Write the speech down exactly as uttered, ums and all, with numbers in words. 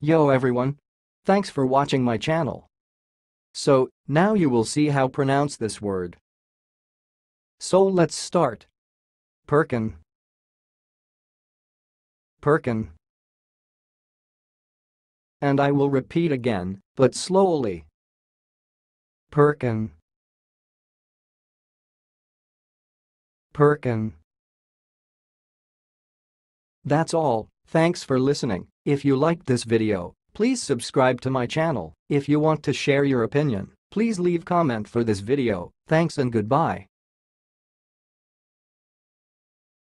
Yo everyone! Thanks for watching my channel. So, now you will see how pronounce this word. So let's start. Perkin. Perkin. And I will repeat again, but slowly. Perkin. Perkin. That's all, thanks for listening. If you liked this video, please subscribe to my channel. If you want to share your opinion, please leave comment for this video. Thanks and goodbye.